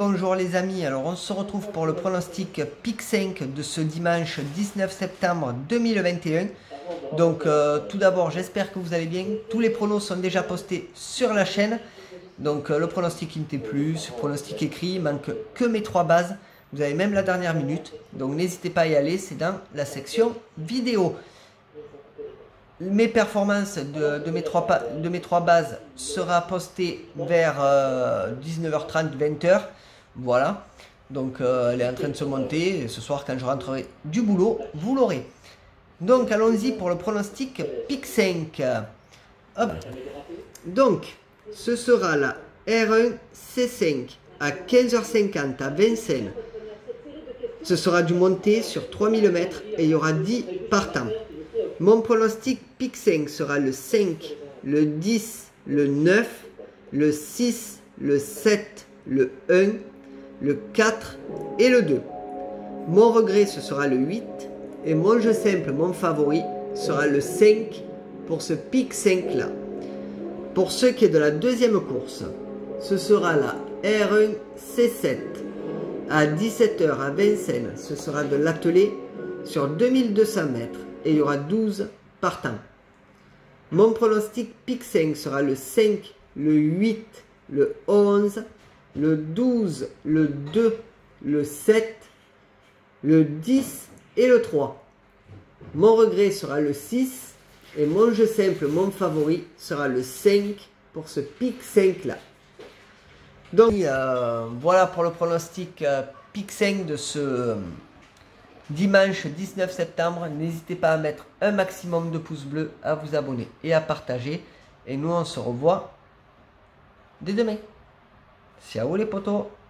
bonjour les amis, alors on se retrouve pour le pronostic Pick 5 de ce dimanche 19 septembre 2021. Donc tout d'abord j'espère que vous allez bien, tous les pronos sont déjà postés sur la chaîne. Donc le pronostic n'était plus, le pronostic écrit, il manque que mes 3 bases. Vous avez même la dernière minute, donc n'hésitez pas à y aller, c'est dans la section vidéo. Mes performances de mes 3 bases sera postées vers 19h30, 20h. Voilà. Donc elle est en train de se monter. Et ce soir, quand je rentrerai du boulot, vous l'aurez. Donc allons-y pour le pronostic Pick 5. Hop. Donc, ce sera la R1 C5 à 15h50 à Vincennes. Ce sera du monté sur 3000 mètres et il y aura 10 partants. Mon pronostic Pick 5 sera le 5, le 10, le 9, le 6, le 7, le 1, le 4 et le 2. Mon regret ce sera le 8 et mon jeu simple, mon favori, sera le 5 pour ce Pick 5 là. Pour ce qui est de la deuxième course, ce sera la R1 C7 à 17h à Vincennes. Ce sera de l'attelé sur 2200 mètres. Et il y aura 12 partants. Mon pronostic Pick 5 sera le 5, le 8, le 11, le 12, le 2, le 7, le 10 et le 3. Mon regret sera le 6 et mon jeu simple, mon favori, sera le 5 pour ce Pick 5 là. Donc voilà pour le pronostic Pick 5 de ce dimanche 19 septembre, n'hésitez pas à mettre un maximum de pouces bleus, à vous abonner et à partager. Et nous on se revoit dès demain. Ciao les potos.